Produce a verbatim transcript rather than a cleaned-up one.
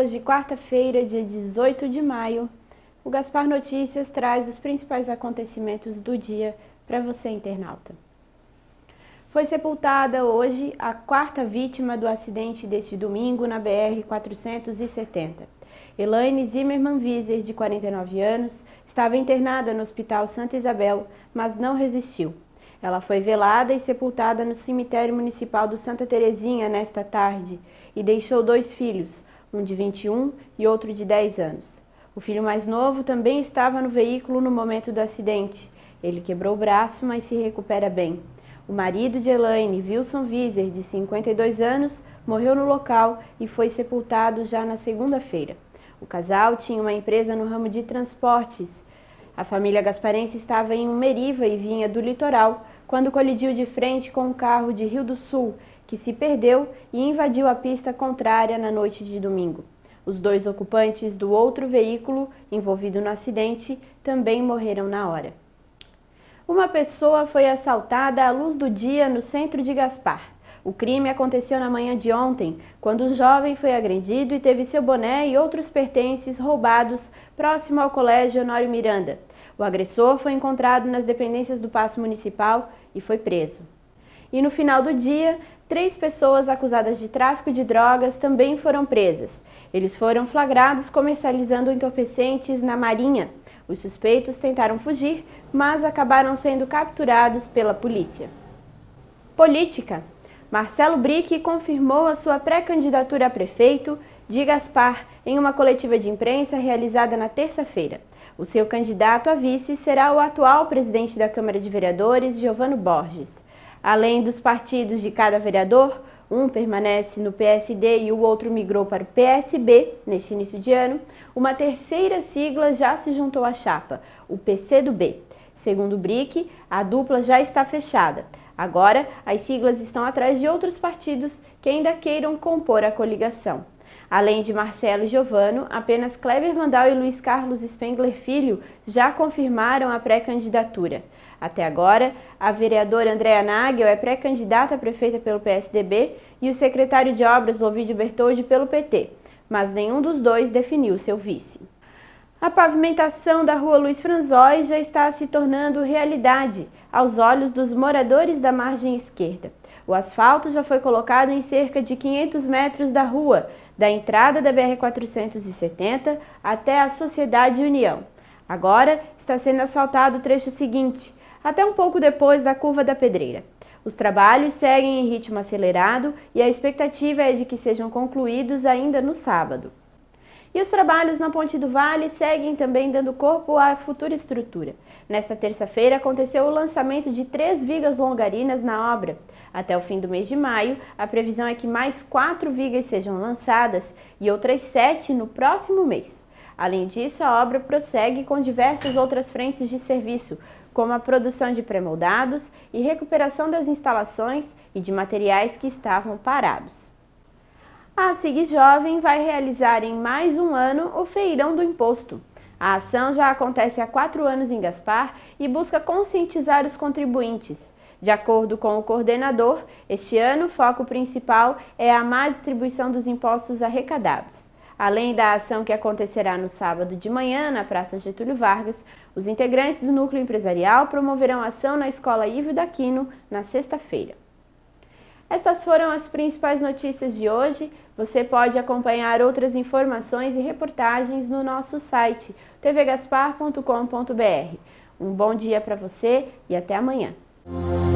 hoje, quarta-feira, dia dezoito de maio, o Gaspar Notícias traz os principais acontecimentos do dia para você, internauta. Foi sepultada hoje a quarta vítima do acidente deste domingo na B R quatrocentos e setenta. Elaine Zimmermann Wieser, de quarenta e nove anos, estava internada no Hospital Santa Isabel, mas não resistiu. Ela foi velada e sepultada no cemitério municipal do Santa Terezinha nesta tarde e deixou dois filhos, um de vinte e um e outro de dez anos. O filho mais novo também estava no veículo no momento do acidente. Ele quebrou o braço, mas se recupera bem. O marido de Elaine, Wilson Wieser, de cinquenta e dois anos, morreu no local e foi sepultado já na segunda-feira. O casal tinha uma empresa no ramo de transportes. A família gasparense estava em um Meriva e vinha do litoral, quando colidiu de frente com um carro de Rio do Sul, que se perdeu e invadiu a pista contrária na noite de domingo. Os dois ocupantes do outro veículo envolvido no acidente também morreram na hora. Uma pessoa foi assaltada à luz do dia no centro de Gaspar. O crime aconteceu na manhã de ontem, quando um jovem foi agredido e teve seu boné e outros pertences roubados próximo ao Colégio Honório Miranda. O agressor foi encontrado nas dependências do Paço Municipal e foi preso. E no final do dia, três pessoas acusadas de tráfico de drogas também foram presas. Eles foram flagrados comercializando entorpecentes na Marinha. Os suspeitos tentaram fugir, mas acabaram sendo capturados pela polícia. Política. Marcelo Brick confirmou a sua pré-candidatura a prefeito de Gaspar em uma coletiva de imprensa realizada na terça-feira. O seu candidato a vice será o atual presidente da Câmara de Vereadores, Giovano Borges. Além dos partidos de cada vereador, um permanece no P S D e o outro migrou para o P S B neste início de ano, uma terceira sigla já se juntou à chapa, o P C do B. Segundo Brick, a dupla já está fechada. Agora, as siglas estão atrás de outros partidos que ainda queiram compor a coligação. Além de Marcelo e Giovano, apenas Kleber Vandal e Luiz Carlos Spengler Filho já confirmaram a pré-candidatura. Até agora, a vereadora Andréa Nagel é pré-candidata a prefeita pelo P S D B e o secretário de Obras Lovídio Bertoldi pelo P T, mas nenhum dos dois definiu seu vice. A pavimentação da rua Luiz Franzói já está se tornando realidade aos olhos dos moradores da margem esquerda. O asfalto já foi colocado em cerca de quinhentos metros da rua, da entrada da B R quatrocentos e setenta até a Sociedade União. Agora está sendo asfaltado o trecho seguinte, até um pouco depois da Curva da Pedreira. Os trabalhos seguem em ritmo acelerado e a expectativa é de que sejam concluídos ainda no sábado. E os trabalhos na Ponte do Vale seguem também dando corpo à futura estrutura. Nesta terça-feira aconteceu o lançamento de três vigas longarinas na obra. Até o fim do mês de maio, a previsão é que mais quatro vigas sejam lançadas e outras sete no próximo mês. Além disso, a obra prossegue com diversas outras frentes de serviço, como a produção de pré-moldados e recuperação das instalações e de materiais que estavam parados. A SIG Jovem vai realizar em mais um ano o Feirão do Imposto. A ação já acontece há quatro anos em Gaspar e busca conscientizar os contribuintes. De acordo com o coordenador, este ano o foco principal é a má distribuição dos impostos arrecadados. Além da ação que acontecerá no sábado de manhã na Praça Getúlio Vargas, os integrantes do núcleo empresarial promoverão ação na Escola Ívio d'Aquino na sexta-feira. Estas foram as principais notícias de hoje. Você pode acompanhar outras informações e reportagens no nosso site t v gaspar ponto com ponto b r. Um bom dia para você e até amanhã.